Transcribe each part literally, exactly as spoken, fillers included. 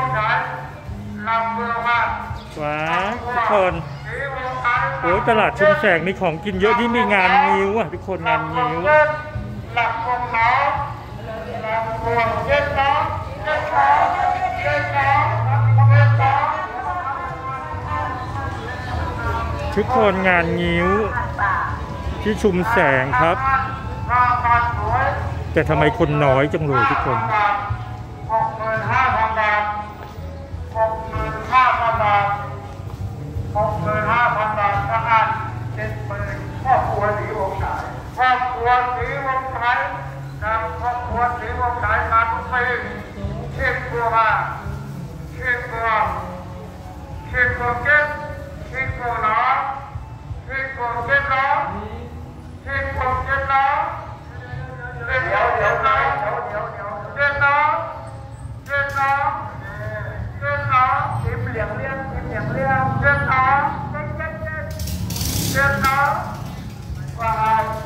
ว้าทุกคนโอ้ยตลาดชุมแสงมีของกินเยอะที่มีงานงิ้วอ่ะทุกคนงานงิ้วทุกคนงานงิ้วที่ชุมแสงครับแต่ทำไมคนน้อยจังเลยทุกคนหกหมื่นห้าพันบาทหกหมื่นห้าพันบาทหกหมื่นห้าพันบาททั้งอันเจ็ดหมื่นครอบครัวสีวงฉายครอบครัวสีวงฉายนำครอบครัวสีวงฉายมาทุกปีเชื่อครัวมาเชื่อครัวเชื่อครัวเก็บเชื่อครัวน้องเชื่อครัวเก็บน้องเชื่อครัวเก็บน้องเดี๋ยวเดี๋ยวเดี๋ยวเดี๋ยวเดี๋ยวเดี๋ยวเดี๋ยวน้องเดี๋ยวน้องเดี๋ยวน้องจิ้มเหลี่ยมเลี้ยงจิ้มเหลี่ยมเลี้ยงเดี๋ยวน้องเจ๊เจ๊เจ๊เดี๋ยวน้องว่าไง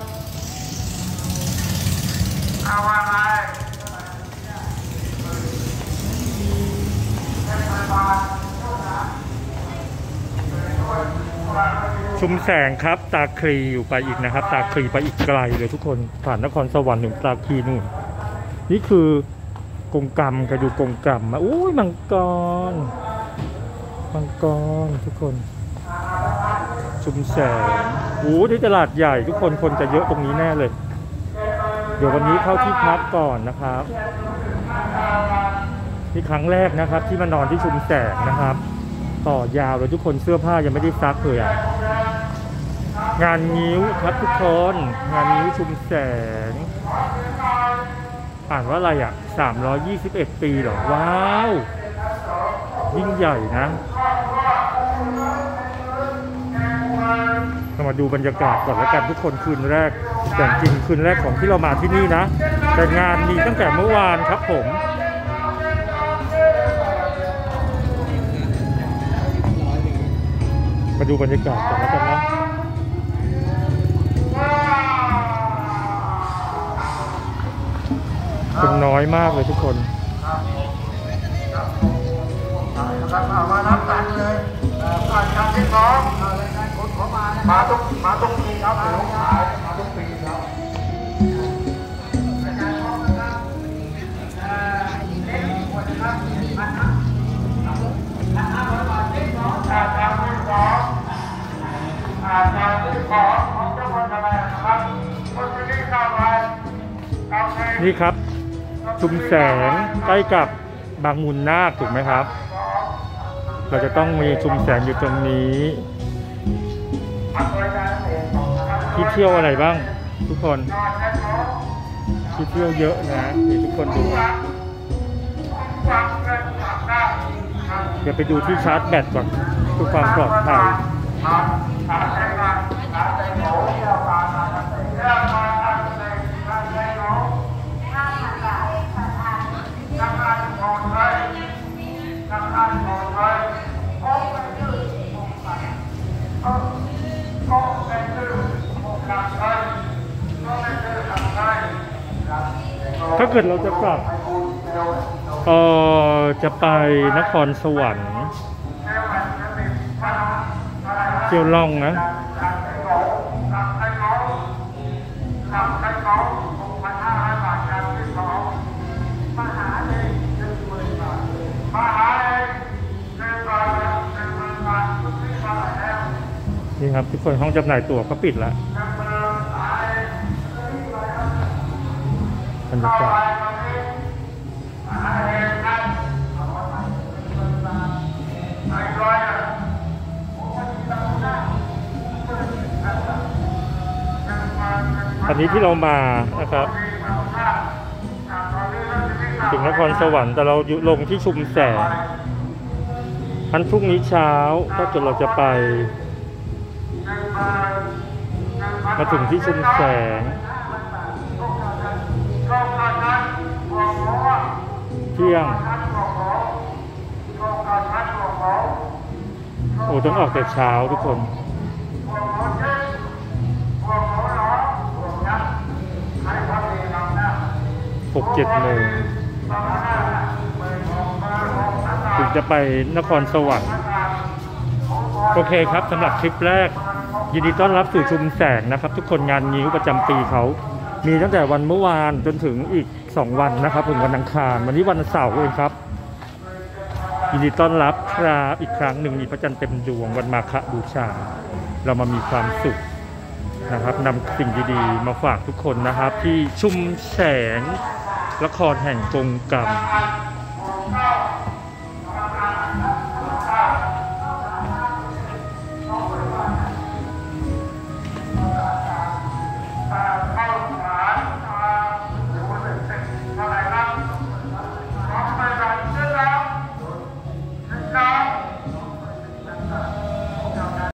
เอาว่าไงชุมแสงครับตาคลีอยู่ไปอีกนะครับตาคลีไปอีกไกลเลยทุกคนผ่านนครสวรรค์ถึงตาคลีนู่นนี่คือกงกรรมกระดูกงกรรมมาอุ้ยมังกรมังกรทุกคนชุมแสงโอ้ที่ตลาดใหญ่ทุกคนคนจะเยอะตรงนี้แน่เลยเดี๋ยววันนี้เข้าที่พักก่อนนะครับนี่ครั้งแรกนะครับที่มานอนที่ชุมแสงนะครับต่อยาวเลยทุกคนเสื้อผ้ายังไม่ได้ซักเลยอ่ะงานงิ้วครับทุกคนงานงิ้วชุมแสงอ่านว่าอะไรอ่ะสามร้อยยี่สิบเอ็ดปีเหรอว้าวยิ่งใหญ่นะเรามาดูบรรยากาศก่อนแล้วกันทุกคนคืนแรกแต่จริงคืนแรกของที่เรามาที่นี่นะแต่งานมีตั้งแต่เมื่อวานครับผมมาดูบรรยากาศก่อนแล้วกันนะคนน้อยมากเลยทุกคนมานับกันเลยผ่านการที่สองมาทุกมาทุกปีครับเดี๋ยวขายมาทุกปีครับนี่ครับชุมแสงใกล้กับบางมูลนาคถูกไหมครับเราจะต้องมีชุมแสงอยู่ตรงนี้ที่เที่ยวอะไรบ้างทุกคนที่เที่ยวเยอะนะนี่ทุกคนดูเดี๋ยวไปดูที่ชาร์จแบตก่อนเพื่อความปลอดภัยถ้าเกิดเราจะกลับเออจะไปนครสวรรค์เที่ยวล่องนะนี่ครับทุกคนห้องจำหน่ายตั๋วเขาปิดแล้วบรรยากาศอันนี้ที่เรามานะครับถึงนครสวรรค์แต่เราอยู่ลงที่ชุมแสงอันพรุ่งนี้เช้าถ้าเกิดเราจะไปมาถึงที่ชุมแสงเที่ยงโอ้ต้องออกแต่เช้าทุกคนหกเจ็ดโมงถึงจะไปนครสวรรค์โอเคครับสำหรับคลิปแรกยินดีต้อนรับสู่ชุมแสงนะครับทุกคนงานงิ้วประจำปีเขามีตั้งแต่วันเมื่อวานจนถึงอีกสองวันนะครับถึงวันอังคารวันนี้วันเสาร์เองครับยินดีต้อนรับครับอีกครั้งหนึ่งมีพระจันทร์เต็มดวงวันมาฆบูชาเรามามีความสุขนะครับนำสิ่งดีๆมาฝากทุกคนนะครับที่ชุมแสงละครแห่งกงกรรม